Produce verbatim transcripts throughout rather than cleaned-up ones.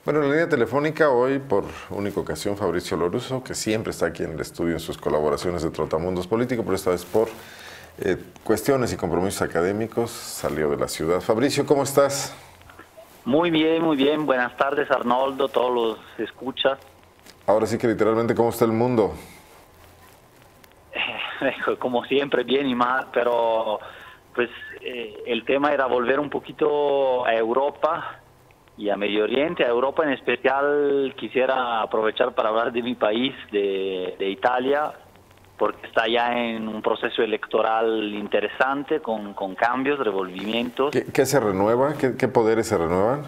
Bueno, en la línea telefónica hoy, por única ocasión, Fabricio Lorusso, que siempre está aquí en el estudio en sus colaboraciones de Trotamundos Político, pero esta vez por eh, cuestiones y compromisos académicos, salió de la ciudad. Fabricio, ¿cómo estás? Muy bien, muy bien. Buenas tardes, Arnoldo, todos los escuchas. Ahora sí que literalmente, ¿cómo está el mundo? Como siempre, bien y mal, pero pues eh, el tema era volver un poquito a Europa y a Medio Oriente. A Europa en especial quisiera aprovechar para hablar de mi país, de, de Italia, porque está ya en un proceso electoral interesante, con, con cambios, revolvimientos. ¿Qué, qué se renueva? ¿Qué, qué poderes se renuevan?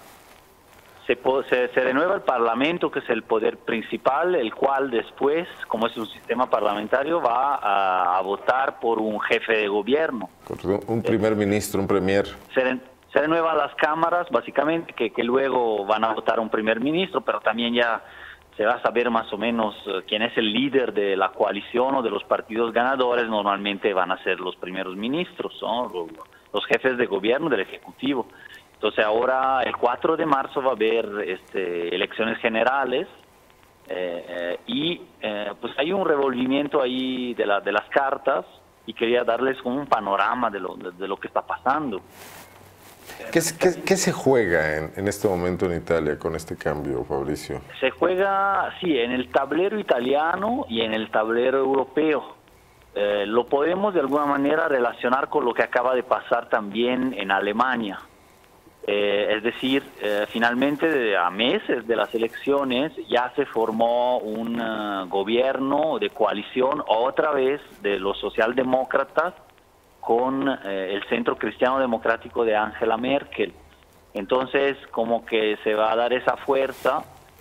Se, se, se renueva el Parlamento, que es el poder principal, el cual después, como es un sistema parlamentario, va a, a votar por un jefe de gobierno. Un primer ministro, un premier. Se, se renuevan las cámaras, básicamente, que, que luego van a votar un primer ministro, pero también ya se va a saber más o menos quién es el líder de la coalición o de los partidos ganadores. Normalmente van a ser los primeros ministros, ¿no? los, los jefes de gobierno del Ejecutivo. Entonces ahora el cuatro de marzo va a haber este, elecciones generales eh, eh, y eh, pues hay un revolvimiento ahí de, la, de las cartas y quería darles un panorama de lo, de, de lo que está pasando. ¿Qué, qué, qué se juega en, en este momento en Italia con este cambio, Fabricio? Se juega, sí, en el tablero italiano y en el tablero europeo. Eh, lo podemos de alguna manera relacionar con lo que acaba de pasar también en Alemania. Eh, es decir, eh, finalmente de, a meses de las elecciones ya se formó un uh, gobierno de coalición otra vez de los socialdemócratas con eh, el Centro Cristiano Democrático de Angela Merkel. Entonces, como que se va a dar esa fuerza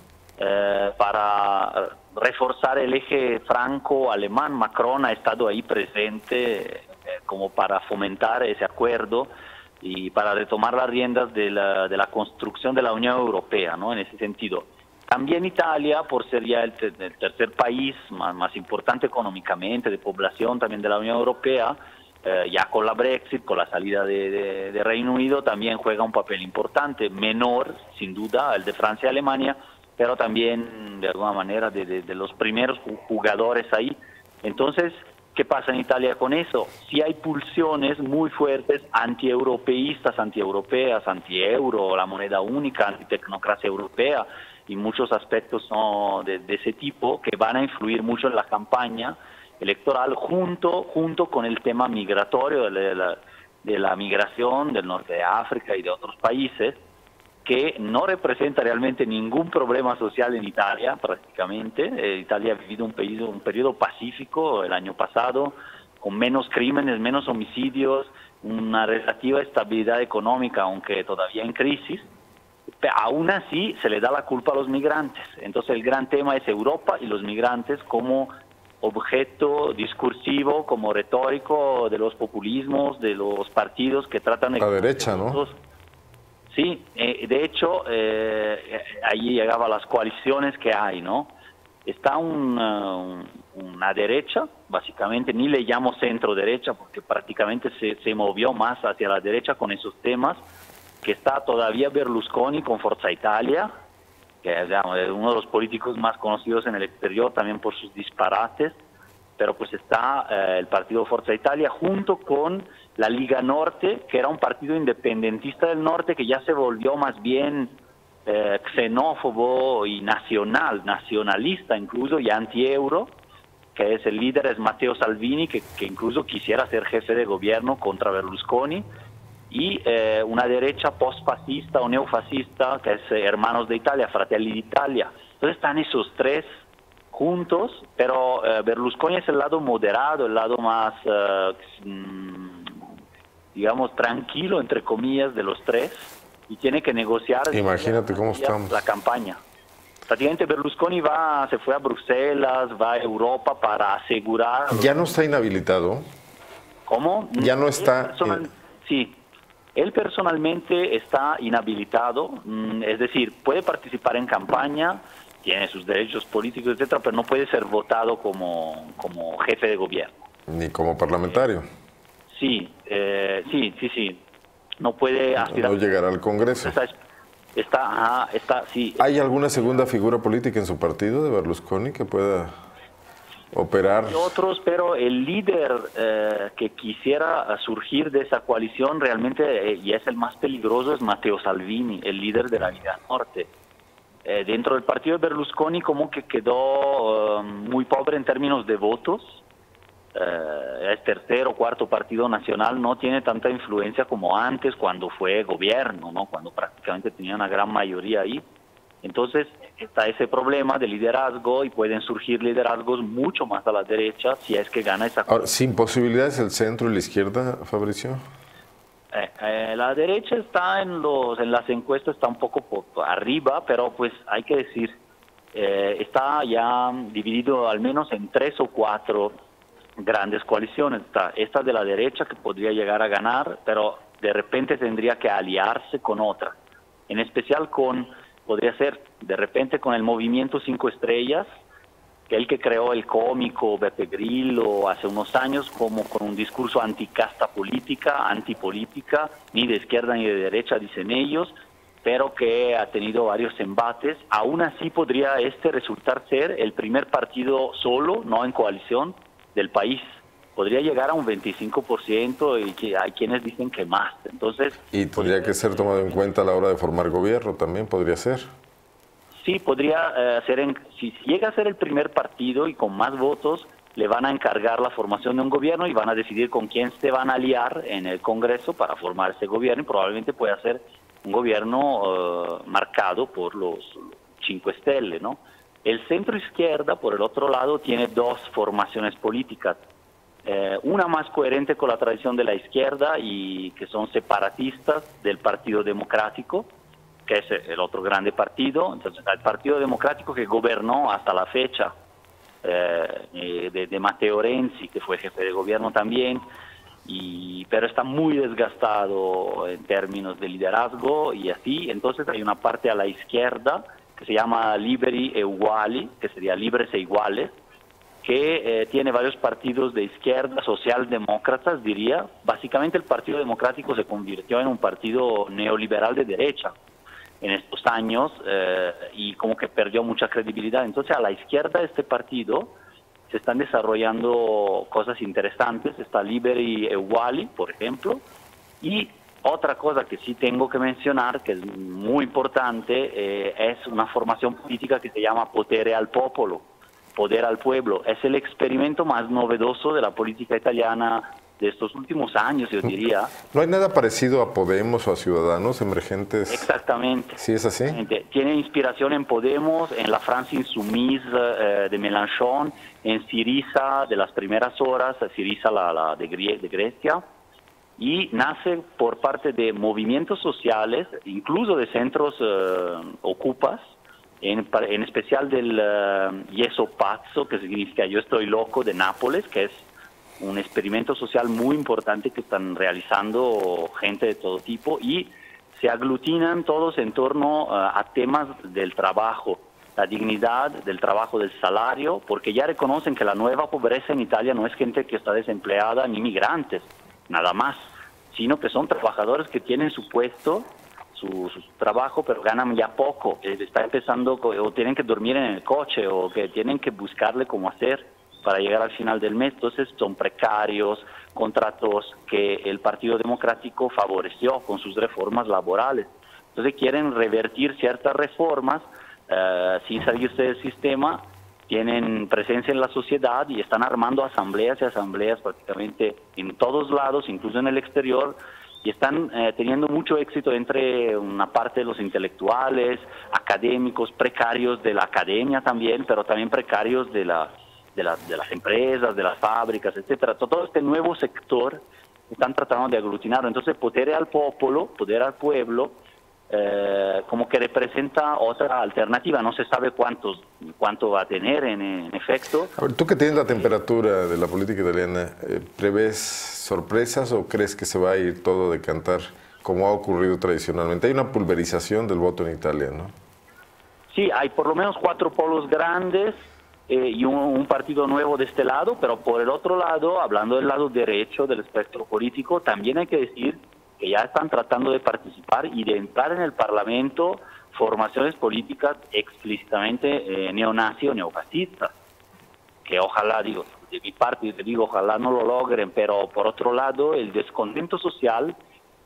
eh, para reforzar el eje franco-alemán. Macron ha estado ahí presente eh, como para fomentar ese acuerdo y para retomar las riendas de la, de la construcción de la Unión Europea, ¿no? En ese sentido. También Italia, por ser ya el, te, el tercer país más, más importante económicamente, de población también de la Unión Europea, eh, ya con la Brexit, con la salida de, de, de Reino Unido, también juega un papel importante, menor, sin duda, el de Francia y Alemania, pero también, de alguna manera, de, de, de los primeros jugadores ahí. Entonces, ¿qué pasa en Italia con eso? Sí hay pulsiones muy fuertes antieuropeístas, antieuropeas, antieuro, la moneda única, antitecnocracia europea y muchos aspectos, ¿no?, de, de ese tipo que van a influir mucho en la campaña electoral junto, junto con el tema migratorio, de la, de la migración del norte de África y de otros países, que no representa realmente ningún problema social en Italia, prácticamente. Eh, Italia ha vivido un periodo, un periodo pacífico el año pasado, con menos crímenes, menos homicidios, una relativa estabilidad económica, aunque todavía en crisis. Pero aún así se le da la culpa a los migrantes. Entonces el gran tema es Europa y los migrantes como objeto discursivo, como retórico de los populismos, de los partidos que tratan de... La derecha, ¿no? Sí, eh, de hecho, eh, ahí llegaban las coaliciones que hay, ¿no? Está una, una derecha, básicamente, ni le llamo centro-derecha, porque prácticamente se, se movió más hacia la derecha con esos temas, que está todavía Berlusconi con Forza Italia, que digamos, es uno de los políticos más conocidos en el exterior, también por sus disparates, pero pues está eh, el partido Forza Italia junto con la Liga Norte, que era un partido independentista del norte que ya se volvió más bien eh, xenófobo y nacional, nacionalista incluso, y anti-euro, que es el líder, es Matteo Salvini, que, que incluso quisiera ser jefe de gobierno contra Berlusconi, y eh, una derecha post-fascista o neofascista, que es eh, Hermanos de Italia, Fratelli d'Italia. Entonces están esos tres juntos, pero eh, Berlusconi es el lado moderado, el lado más, eh, digamos, tranquilo, entre comillas, de los tres, y tiene que negociar. Imagínate cómo estamos. La campaña. Prácticamente Berlusconi va, se fue a Bruselas, va a Europa para asegurar... ¿Ya no está inhabilitado? ¿Cómo? Ya no está... Personal, sí. Él personalmente está inhabilitado, es decir, puede participar en campaña, tiene sus derechos políticos, etcétera, pero no puede ser votado como, como jefe de gobierno. Ni como parlamentario. Sí, eh, sí, sí, sí. No puede aspirar. No llegará al Congreso. Está, ajá, está, sí. ¿Hay alguna segunda figura política en su partido de Berlusconi que pueda operar? Hay otros, pero el líder eh, que quisiera surgir de esa coalición realmente, eh, y es el más peligroso, es Matteo Salvini, el líder de la Liga Norte. Eh, dentro del partido de Berlusconi como que quedó uh, muy pobre en términos de votos. Eh, es tercer o cuarto partido nacional, no tiene tanta influencia como antes cuando fue gobierno, ¿no? Cuando prácticamente tenía una gran mayoría ahí. Entonces está ese problema de liderazgo y pueden surgir liderazgos mucho más a la derecha si es que gana esa... Ahora, ¿sin posibilidades el centro y la izquierda, Fabricio? Eh, eh, la derecha está en los en las encuestas, está un poco por arriba, pero pues hay que decir, eh, está ya dividido al menos en tres o cuatro grandes coaliciones. Está esta de la derecha que podría llegar a ganar, pero de repente tendría que aliarse con otra, en especial con, podría ser de repente con el Movimiento Cinco Estrellas, que el que creó el cómico Beppe Grillo hace unos años, como con un discurso anticasta política, antipolítica, ni de izquierda ni de derecha, dicen ellos, pero que ha tenido varios embates. Aún así podría este resultar ser el primer partido solo, no en coalición, del país. Podría llegar a un veinticinco por ciento y que hay quienes dicen que más. Entonces, y tendría que ser tomado en cuenta a la hora de formar gobierno también, podría ser. Sí, podría eh, ser, en, si llega a ser el primer partido y con más votos, le van a encargar la formación de un gobierno y van a decidir con quién se van a aliar en el Congreso para formar ese gobierno, y probablemente pueda ser un gobierno uh, marcado por los Cinque Stelle, ¿no? El centro izquierda, por el otro lado, tiene dos formaciones políticas. Eh, una más coherente con la tradición de la izquierda y que son separatistas del Partido Democrático, que es el otro grande partido. Entonces, el Partido Democrático que gobernó hasta la fecha, eh, de, de Matteo Renzi, que fue jefe de gobierno también, y, pero está muy desgastado en términos de liderazgo y así. Entonces hay una parte a la izquierda que se llama Liberi e Uguali, que sería libres e iguales, que eh, tiene varios partidos de izquierda, socialdemócratas, diría. Básicamente el Partido Democrático se convirtió en un partido neoliberal de derecha en estos años, eh, y como que perdió mucha credibilidad. Entonces a la izquierda de este partido se están desarrollando cosas interesantes. Está Liberi e Uguali, por ejemplo, y otra cosa que sí tengo que mencionar, que es muy importante, eh, es una formación política que se llama Potere al Popolo, Poder al Pueblo. Es el experimento más novedoso de la política italiana de estos últimos años, yo diría. ¿No hay nada parecido a Podemos o a Ciudadanos Emergentes? Exactamente. ¿Sí es así? Tiene inspiración en Podemos, en la France Insoumise eh, de Mélenchon, en Syriza de las primeras horas, Syriza la, la de, Grie de Grecia, y nace por parte de movimientos sociales, incluso de centros eh, ocupas, en, en especial del uh, Yeso Pazzo, que significa Yo estoy loco, de Nápoles, que es un experimento social muy importante que están realizando gente de todo tipo, y se aglutinan todos en torno uh, a temas del trabajo, la dignidad del trabajo, del salario, porque ya reconocen que la nueva pobreza en Italia no es gente que está desempleada ni migrantes, nada más, sino que son trabajadores que tienen su puesto, su, su trabajo, pero ganan ya poco, eh, está empezando, o tienen que dormir en el coche, o que tienen que buscarle cómo hacer para llegar al final del mes. Entonces son precarios, contratos que el Partido Democrático favoreció con sus reformas laborales. Entonces quieren revertir ciertas reformas uh, sin salirse del sistema, tienen presencia en la sociedad y están armando asambleas y asambleas prácticamente en todos lados, incluso en el exterior, y están eh, teniendo mucho éxito entre una parte de los intelectuales, académicos, precarios de la academia también, pero también precarios de, la, de, la, de las empresas, de las fábricas, etcétera. Todo este nuevo sector están tratando de aglutinar. Entonces, poder al popolo, poder al pueblo, Eh, como que representa otra alternativa. No se sabe cuántos, cuánto va a tener en, en efecto. A ver, tú que tienes la temperatura de la política italiana, eh, ¿prevés sorpresas o crees que se va a ir todo a decantar como ha ocurrido tradicionalmente? Hay una pulverización del voto en Italia, ¿no? Sí, hay por lo menos cuatro polos grandes eh, y un, un partido nuevo de este lado, pero por el otro lado, hablando del lado derecho del espectro político, también hay que decir que ya están tratando de participar y de entrar en el Parlamento formaciones políticas explícitamente eh, neonazi o neofascistas, que ojalá, digo, de mi parte te digo, ojalá no lo logren, pero por otro lado el descontento social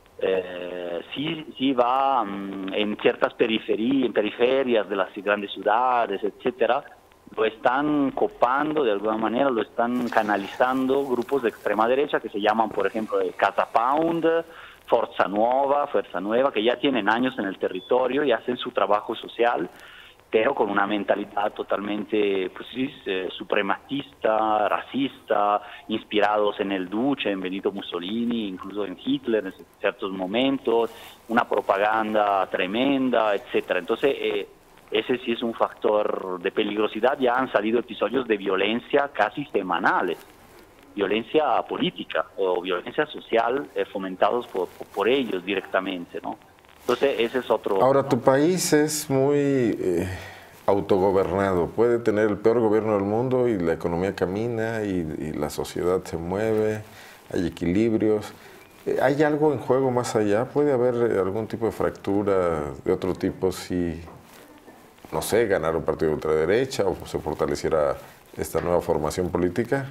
eh, sí, sí va um, en ciertas periferias, en periferias de las grandes ciudades, etcétera, lo están copando de alguna manera, lo están canalizando grupos de extrema derecha que se llaman, por ejemplo, Casa Pound, Forza Nueva, Fuerza Nueva, que ya tienen años en el territorio y hacen su trabajo social, pero con una mentalidad totalmente pues, sí, eh, suprematista, racista, inspirados en el Duce, en Benito Mussolini, incluso en Hitler en ciertos momentos, una propaganda tremenda, etcétera. Entonces, eh, ese sí es un factor de peligrosidad. Ya han salido episodios de violencia casi semanales, violencia política o violencia social eh, fomentados por, por, por ellos directamente, ¿no? Entonces ese es otro... Ahora, ¿no? tu país es muy eh, autogobernado, puede tener el peor gobierno del mundo y la economía camina y, y la sociedad se mueve, hay equilibrios. ¿Hay algo en juego más allá? ¿Puede haber algún tipo de fractura de otro tipo si, no sé, ganara un partido de ultraderecha o se fortaleciera esta nueva formación política?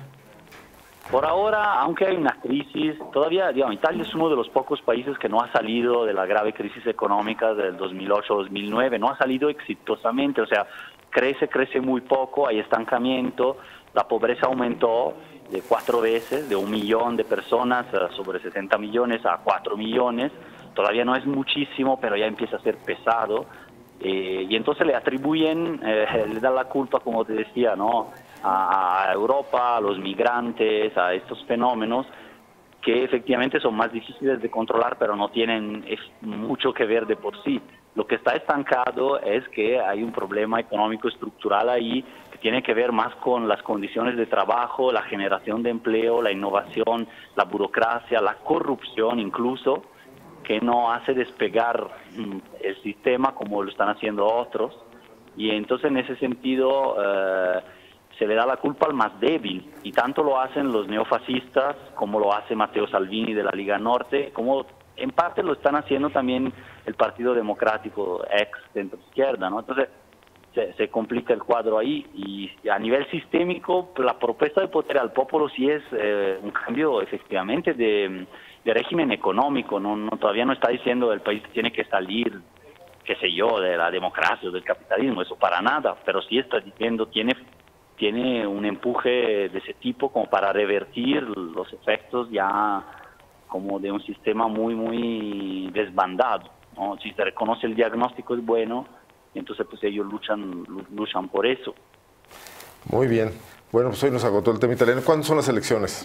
Por ahora, aunque hay una crisis, todavía, digamos, Italia es uno de los pocos países que no ha salido de la grave crisis económica del dos mil ocho dos mil nueve, no ha salido exitosamente, o sea, crece, crece muy poco, hay estancamiento, la pobreza aumentó de cuatro veces, de un millón de personas sobre sesenta millones a cuatro millones, todavía no es muchísimo, pero ya empieza a ser pesado, eh, y entonces le atribuyen, eh, le dan la culpa, como te decía, ¿no?, a Europa, a los migrantes, a estos fenómenos que efectivamente son más difíciles de controlar, pero no tienen mucho que ver de por sí. Lo que está estancado es que hay un problema económico estructural ahí que tiene que ver más con las condiciones de trabajo, la generación de empleo, la innovación, la burocracia, la corrupción incluso, que no hace despegar el sistema como lo están haciendo otros. Y entonces en ese sentido... Eh, se le da la culpa al más débil, y tanto lo hacen los neofascistas, como lo hace Matteo Salvini de la Liga Norte, como en parte lo están haciendo también el Partido Democrático, ex centro izquierda, ¿no? Entonces se, se complica el cuadro ahí, y a nivel sistémico la propuesta de poder al popolo sí es eh, un cambio efectivamente de, de régimen económico, ¿no? No, todavía no está diciendo el país tiene que salir, qué sé yo, de la democracia o del capitalismo, eso para nada, pero sí está diciendo tiene tiene un empuje de ese tipo como para revertir los efectos ya como de un sistema muy, muy desbandado, ¿no? Si se reconoce el diagnóstico es bueno, entonces pues ellos luchan, luchan por eso. Muy bien. Bueno, pues hoy nos agotó el tema italiano. ¿Cuándo son las elecciones?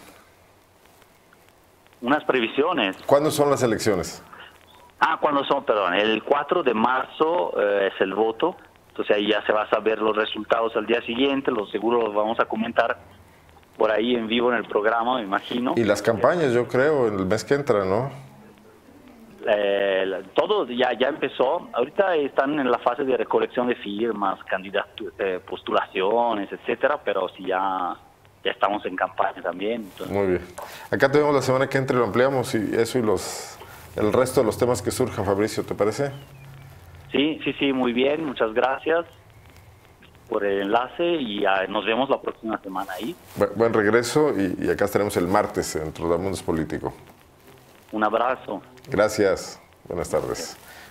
Unas previsiones. ¿Cuándo son las elecciones? Ah, ¿cuándo son? Perdón, el cuatro de marzo eh, es el voto. Entonces ahí ya se va a saber los resultados al día siguiente, los seguro los vamos a comentar por ahí en vivo en el programa, me imagino. Y las campañas, yo creo, en el mes que entra, ¿no? Eh, todo ya, ya empezó. Ahorita están en la fase de recolección de firmas, candidaturas, eh, postulaciones, etcétera, pero sí ya, ya estamos en campaña también. Entonces. Muy bien. Acá te vemos la semana que entra, lo ampliamos y eso y los el resto de los temas que surjan, Fabricio, ¿te parece? Sí, sí, sí, muy bien, muchas gracias por el enlace y uh, nos vemos la próxima semana ahí. Bu buen regreso y, y acá estaremos el martes en Trotamundos Político. Un abrazo. Gracias, buenas tardes.